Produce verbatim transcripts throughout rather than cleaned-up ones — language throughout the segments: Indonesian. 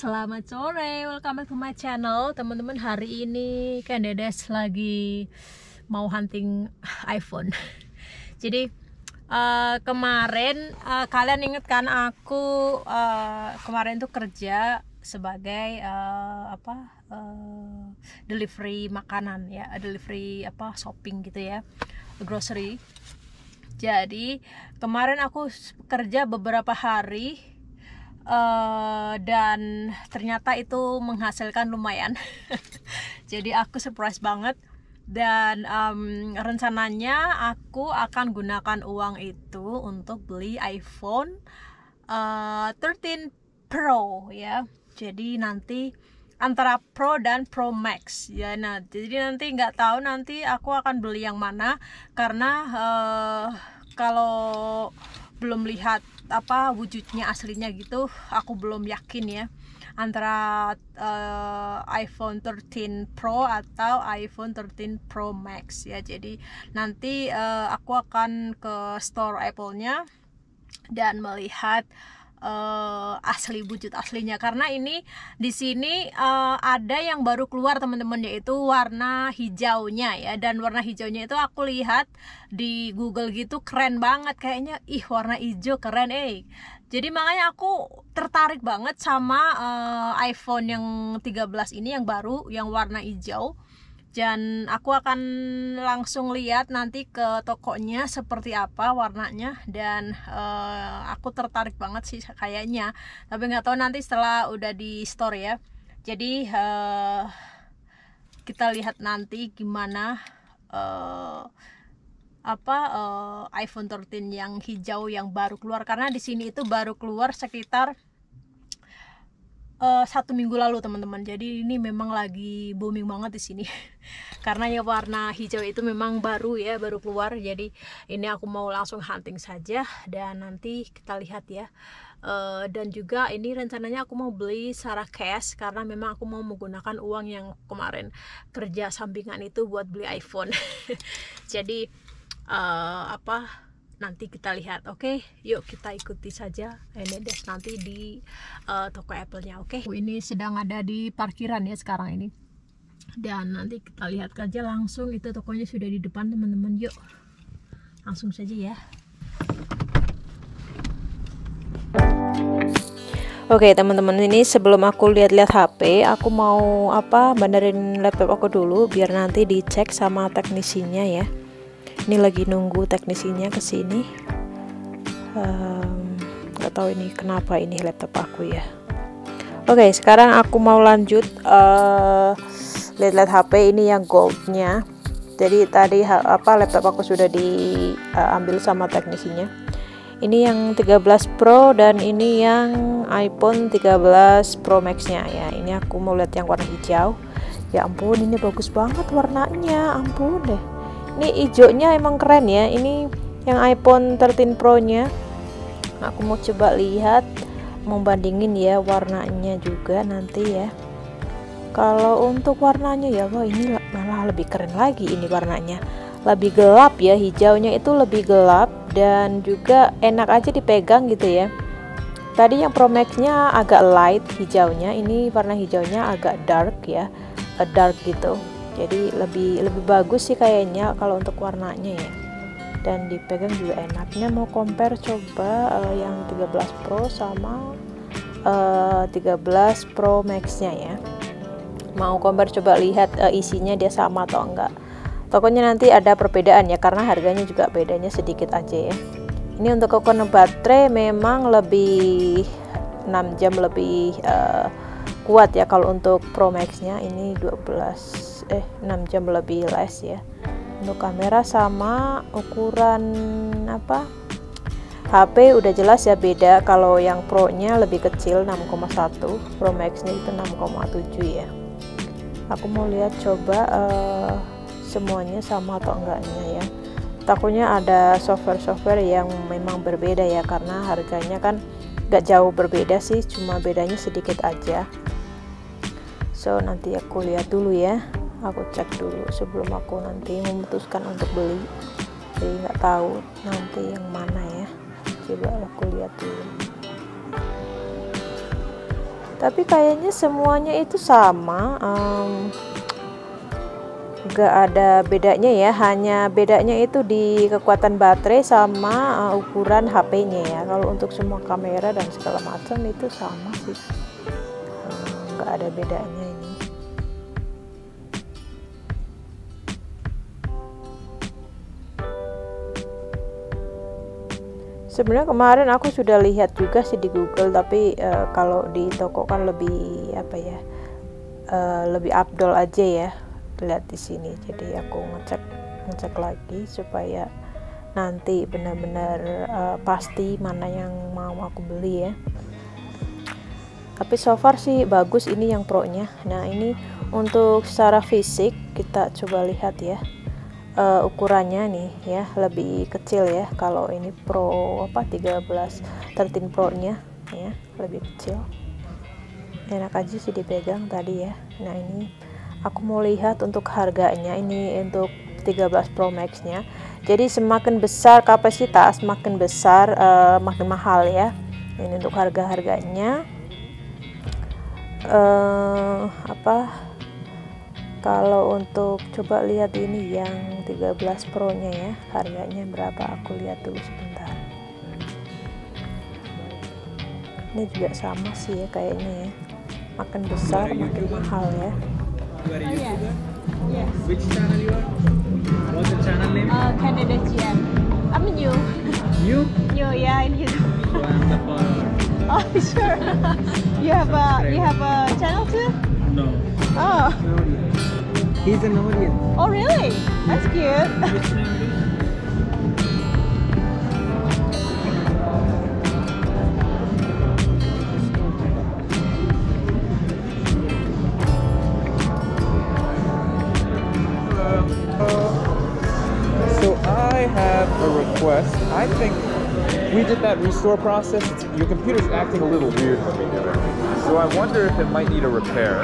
selamat sore, welcome back to my channel. Teman-teman, hari ini kan Dedes lagi mau hunting iPhone. Jadi uh, kemarin uh, kalian inget kan aku uh, kemarin tuh kerja sebagai uh, apa uh, delivery makanan ya, delivery apa shopping gitu ya, grocery. Jadi kemarin aku kerja beberapa hari uh, dan ternyata itu menghasilkan lumayan. Jadi aku surprise banget, dan um, rencananya aku akan gunakan uang itu untuk beli iPhone uh, thirteen Pro ya. Jadi nanti antara Pro dan Pro Max ya. Nah, jadi nanti nggak tahu nanti aku akan beli yang mana, karena uh, kalau belum lihat apa wujudnya aslinya gitu, aku belum yakin ya antara uh, iPhone thirteen Pro atau iPhone thirteen Pro Max ya. Jadi nanti uh, aku akan ke store Apple-nya dan melihat Uh, asli wujud aslinya, karena ini di sini uh, ada yang baru keluar teman-teman, yaitu warna hijaunya ya. Dan warna hijaunya itu aku lihat di Google gitu keren banget, kayaknya ih warna hijau keren eh. Jadi makanya aku tertarik banget sama uh, iPhone yang tiga belas ini yang baru yang warna hijau. Dan aku akan langsung lihat nanti ke tokonya seperti apa warnanya, dan uh, aku tertarik banget sih kayaknya, tapi nggak tahu nanti setelah udah di store ya. Jadi uh, kita lihat nanti gimana uh, apa uh, iPhone thirteen yang hijau yang baru keluar, karena di sini itu baru keluar sekitar Uh, satu minggu lalu teman-teman. Jadi ini memang lagi booming banget di sini karena ya warna hijau itu memang baru ya, baru keluar. Jadi ini aku mau langsung hunting saja dan nanti kita lihat ya. Uh, dan juga ini rencananya aku mau beli secara cash, karena memang aku mau menggunakan uang yang kemarin kerja sampingan itu buat beli iPhone. Jadi uh, apa nanti kita lihat. Oke, okay? Yuk kita ikuti saja ini deh nanti di uh, toko Apple-nya. Oke, okay? Ini sedang ada di parkiran ya sekarang ini, dan nanti kita lihat aja langsung, itu tokonya sudah di depan teman-teman. Yuk langsung saja ya. Oke okay, teman-teman, ini sebelum aku lihat-lihat H P, aku mau apa benerin laptop aku dulu biar nanti dicek sama teknisinya ya. Ini lagi nunggu teknisinya kesini. um, Gak tahu ini kenapa ini laptop aku ya. Oke, okay, sekarang aku mau lanjut uh, lihat-lihat H P ini yang goldnya. Jadi tadi apa laptop aku sudah diambil uh, sama teknisinya. Ini yang tiga belas Pro dan ini yang iPhone tiga belas Pro Max-nya ya. Ini aku mau lihat yang warna hijau. Ya ampun, ini bagus banget warnanya, ampun deh. Ini hijaunya emang keren ya. Ini yang iPhone thirteen Pro nya. Aku mau coba lihat, mau bandingin ya warnanya juga nanti ya. Kalau untuk warnanya ya, wah ini malah lebih keren lagi. Ini warnanya lebih gelap ya, hijaunya itu lebih gelap dan juga enak aja dipegang gitu ya. Tadi yang Pro Max nya agak light hijaunya, ini warna hijaunya agak dark ya, dark gitu. Jadi lebih lebih bagus sih kayaknya kalau untuk warnanya ya, dan dipegang juga enaknya. Mau compare coba uh, yang tiga belas Pro sama uh, tiga belas Pro Max-nya ya. Mau compare coba lihat uh, isinya dia sama atau enggak. Tokonya nanti ada perbedaan ya, karena harganya juga bedanya sedikit aja ya. Ini untuk kokono baterai memang lebih enam jam lebih uh, kuat ya. Kalau untuk Pro Max-nya ini dua belas eh enam jam lebih less ya. Untuk kamera sama, ukuran apa H P udah jelas ya beda. Kalau yang Pro nya lebih kecil enam koma satu, Pro Max nya itu enam koma tujuh ya. Aku mau lihat coba uh, semuanya sama atau enggaknya ya. Takutnya ada software-software yang memang berbeda ya, karena harganya kan gak jauh berbeda sih, cuma bedanya sedikit aja. So nanti aku lihat dulu ya, aku cek dulu sebelum aku nanti memutuskan untuk beli. Jadi nggak tahu nanti yang mana ya, coba aku lihat dulu. tapi kayaknya semuanya itu sama, um, nggak ada bedanya ya, hanya bedanya itu di kekuatan baterai sama uh, ukuran H P-nya ya. Kalau untuk semua kamera dan segala macam itu sama sih, uh, nggak ada bedanya ini. Sebenarnya kemarin aku sudah lihat juga sih di Google, tapi uh, kalau di toko kan lebih apa ya, uh, lebih afdol aja ya lihat di sini. Jadi aku ngecek ngecek lagi supaya nanti benar-benar uh, pasti mana yang mau aku beli ya. Tapi so far sih bagus ini yang Pro-nya. Nah ini untuk secara fisik kita coba lihat ya. Uh, ukurannya nih ya lebih kecil ya, kalau ini Pro apa tiga belas thirteen Pro nya ya lebih kecil, enak aja sih dipegang tadi ya. Nah ini aku mau lihat untuk harganya, ini untuk tiga belas Pro Max nya. Jadi semakin besar kapasitas makin besar uh, makin mahal ya. Ini untuk harga-harganya uh, apa kalau untuk coba lihat ini yang tiga belas Pro nya ya, harganya berapa, aku lihat dulu sebentar. Ini juga sama sih ya kayaknya ya, makin besar makin mahal ya. You are a YouTuber? Yes. Which channel you are? What's the channel name? Uh, Canada Gian. I'm new. You? New, yeah, in YouTube. So I'm the follower. Oh, sure. You have a you have a channel too? No. Oh. He's an audience. Oh, really? That's cute. Which name it is? So I have a request. I think we did that restore process. Your computer's acting a little weird when we do it. So I wonder if it might need a repair.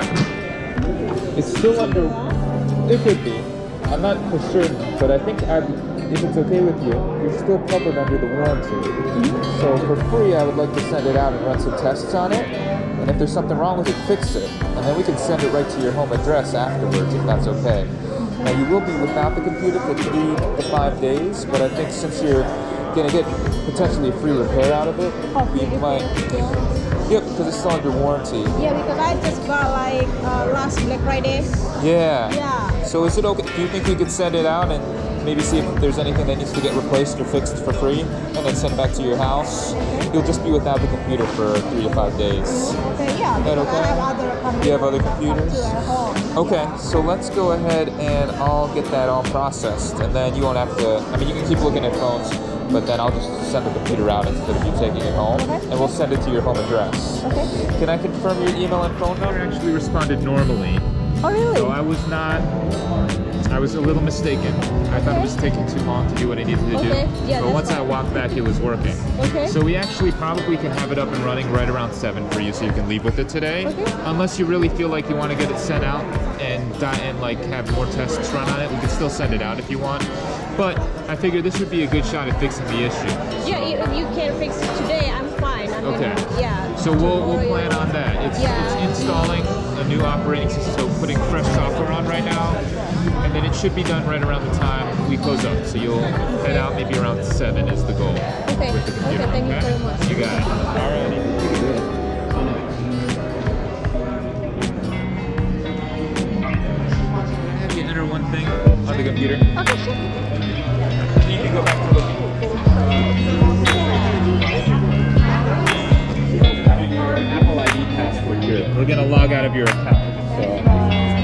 It's still under, it could be. I'm not for certain, but I think I'd, if it's okay with you, you're still covered under the warranty. Mm-hmm. So for free, I would like to send it out and run some tests on it. And if there's something wrong with it, fix it. And then we can send it right to your home address afterwards, if that's okay. Now you will be without the computer for three to five days, but I think since you're gonna get potentially a free repair out of it, Oh, you might. Yep, because it's still under warranty. Yeah, because I just got like uh, last Black Friday. Yeah. Yeah. So is it okay? Do you think we could send it out and maybe see if there's anything that needs to get replaced or fixed for free, and then send it back to your house? Okay. You'll just be without the computer for three to five days. Okay, yeah. Is that Because okay? I have other computers. You have other computers? Too at home. Okay, so let's go ahead and I'll get that all processed, and then you won't have to. I mean, you can keep looking at phones, but then I'll just send the computer out instead of you taking it home, Okay. and we'll send it to your home address. Okay. Can I confirm your email and phone number? Actually responded normally. Oh, really? So I was not, I was a little mistaken. I thought it was taking too long to do what I needed to Okay, do. yeah, but that's once I fine. walked back, it was working. Okay. So we actually probably can have it up and running right around seven for you, so you can leave with it today. Okay. Unless you really feel like you want to get it sent out and di- and like have more tests run on it, we can still send it out if you want. But I figure this would be a good shot at fixing the issue. Yeah, i- if you can fix it today, I'm fine. I mean, Okay. Yeah. So we'll, we'll tomorrow plan you- on that. It's, Yeah. it's installing a new operating system, so putting fresh software on right now, and then it should be done right around the time we close up. So you'll head out maybe around seven is the goal. Okay. With the computer, Okay, thank you very much. You got it. Alrighty. Have you enter one thing on the computer? Okay, sure. You can go back to looking. Having your Apple I D password here. We're gonna log out of your account. So.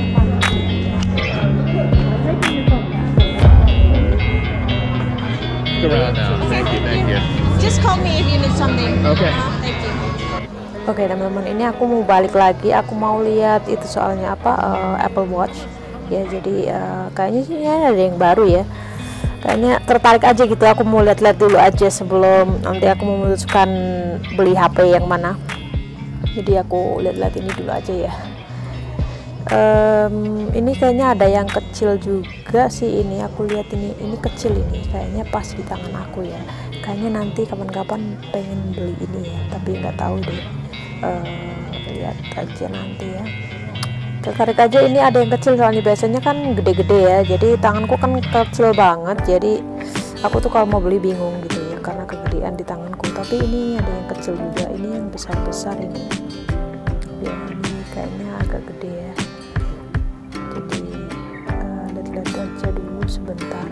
Stick around now. Thank you, thank you. Just call me if you need something. Okay. Uh, thank you. Oke teman-teman, ini aku mau balik lagi, aku mau lihat itu soalnya apa, uh, Apple Watch ya. Jadi uh, kayaknya sih ada yang baru ya, kayaknya tertarik aja gitu. Aku mau lihat-lihat dulu aja sebelum nanti aku memutuskan beli H P yang mana. Jadi aku lihat-lihat ini dulu aja ya. Um, ini kayaknya ada yang kecil juga sih, ini aku lihat ini ini kecil, ini kayaknya pas di tangan aku ya. Kayaknya nanti kapan-kapan pengen beli ini ya, tapi nggak tahu deh. Uh, lihat aja nanti ya. Tertarik aja, ini ada yang kecil soalnya, biasanya kan gede-gede ya, jadi tanganku kan kecil banget, jadi aku tuh kalau mau beli bingung gitu ya karena kegedean di tanganku. Tapi ini ada yang kecil juga, ini yang besar-besar ini ya, ini kayaknya agak gede ya, jadi uh, lihat-lihat aja dulu sebentar.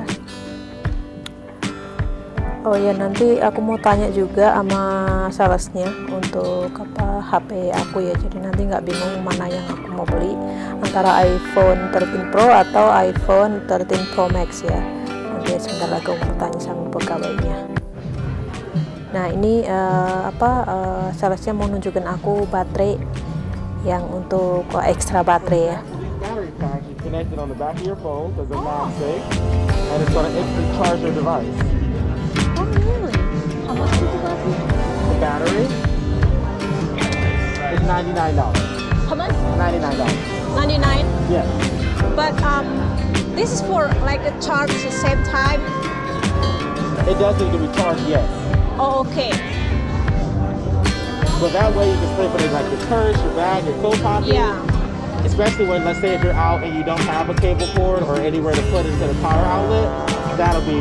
Oh ya, nanti aku mau tanya juga sama salesnya untuk apa H P aku ya, jadi nanti nggak bingung mana yang aku mau beli, antara iPhone thirteen Pro atau iPhone thirteen Pro Max ya. Nanti sebentar lagi aku mau tanya sama pegawainya. Nah ini uh, apa uh, salesnya mau nunjukin aku baterai yang untuk uh, ekstra baterai ya. Connected on the back of your phone because they're MagSafe, and it's going to instantly charge your device. Oh really? How much is the battery? The battery is ninety-nine dollars. How much? ninety-nine dollars. ninety-nine. Yes. But um, this is for like a charge at the same time. It does need to be charged, yes. Oh okay. But that way you can sleep in it like your purse, your bag, your coat pocket. Yeah. Especially when, let's say, if you're out and you don't have a cable cord or anywhere to put it to the power outlet, that'll be.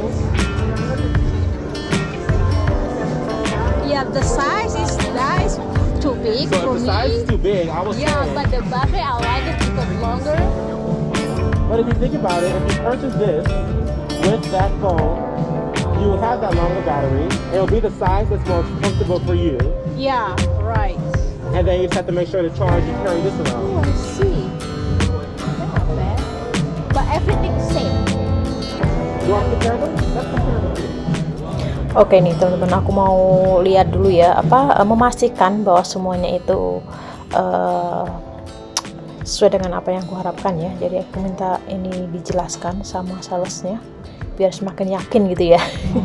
Yeah, the size is that is too big So for if the me. size is too big, I was Yeah, saying. but the battery I like it because longer. But if you think about it, if you purchase this with that phone, you will have that longer battery. It'll be the size that's more comfortable for you. Yeah, right. And then you just have to make sure to charge and carry this around. Oh, I see. Not bad. But everything same. You want to compare them? Let's compare them here. Oke nih teman-teman, aku mau lihat dulu ya, apa memastikan bahwa semuanya itu uh, sesuai dengan apa yang aku harapkan ya. Jadi aku minta ini dijelaskan sama salesnya biar semakin yakin gitu ya.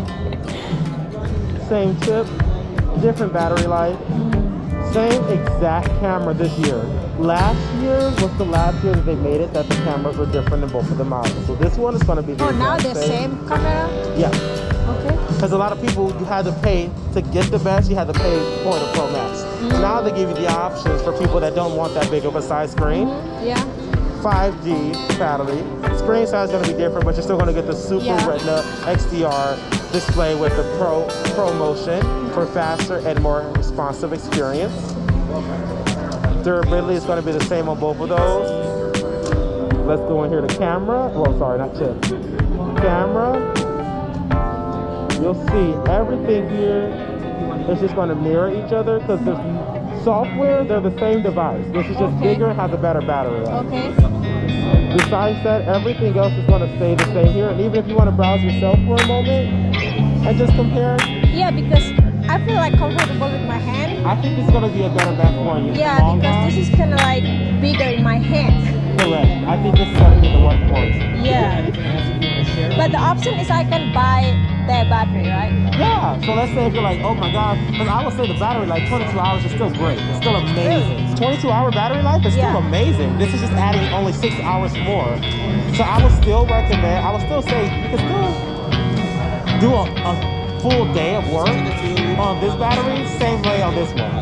Same chip, different battery life, same exact camera this year. Last year was the last year that they made it that the cameras were different in both of the models. So this one is going to be the Oh, now the exact same camera. Yeah. Okay. Because a lot of people, you had to pay to get the best, you had to pay for the Pro Max. Mm-hmm. Now they give you the options for people that don't want that big of a size screen. Mm-hmm. Yeah. five G battery. Screen size is going to be different, but you're still going to get the Super Yeah. Retina X D R display with the Pro Pro Motion for faster and more responsive experience. Durability is going to be the same on both of those. Let's go in here to camera. Well, sorry, not chip. Camera. You'll see everything here is just going to mirror each other because the software, they're the same device. This is just Okay. bigger and has a better battery life. Okay. Besides that, everything else is going to stay the same here. And even if you want to browse yourself for a moment and just compare, Yeah, because I feel like comfortable with my hand. I think it's going to be a better bet for you. Yeah, Long because run, this is kind of like bigger in my hand. correct. I think this is going to be the one for you. Yeah. But the option is I can buy their battery, right? Yeah, so let's say if you're like, oh my god, because I would say the battery life, twenty-two hours is still great. It's still amazing. twenty-two hour battery life is still Yeah. amazing. This is just adding only six hours more. So I would still recommend, I would still say you can still do a, a full day of work on this battery, same way on this one.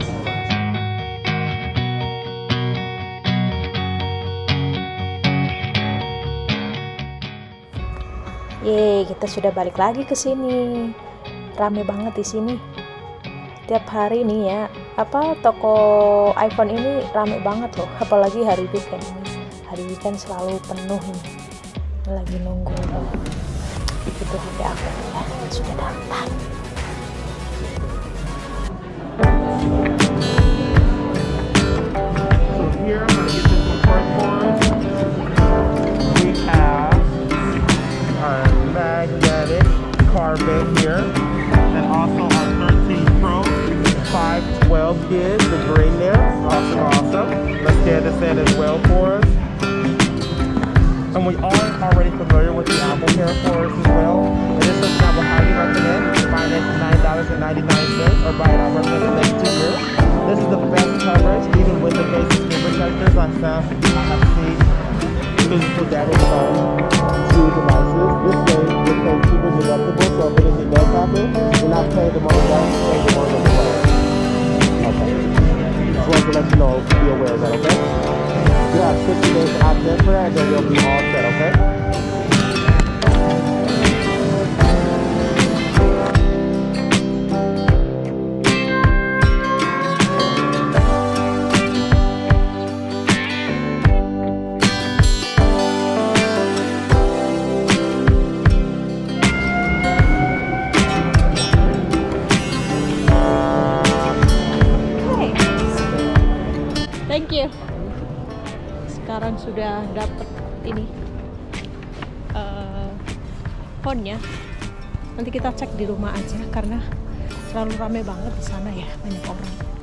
Yeay, kita sudah balik lagi ke sini. Rame banget di sini. Tiap hari nih ya, apa toko iPhone ini rame banget loh, apalagi hari weekend ini. Hari weekend selalu penuh ini. Lagi nunggu itu H P aku ya, sudah datang. So here, I'm going to get this one first for us. We have our magnetic carbon here, and also our thirteen Pro five twelve gig, the green there. Awesome, awesome. Let's get this in as well for us. And we are already familiar with the Apple Care for us as well. And this is something I would highly recommend. You can find it at nine dollars and ninety-nine cents or buy it on for the next two years. This is the best coverage, even with the basic screen protectors I have, I have seen physical damage on two devices. This way, it's so super deductible, so if anything does happen, you're not paying the money back, you're paying the money on the way. Okay. Just wanted to let you know, be aware of that, okay? You have sixty days to opt in for that, and then you'll be all set, okay? Thank you. Sekarang sudah dapat ini uh, phone-nya. Nanti kita cek di rumah aja karena terlalu ramai banget di sana ya, banyak orang.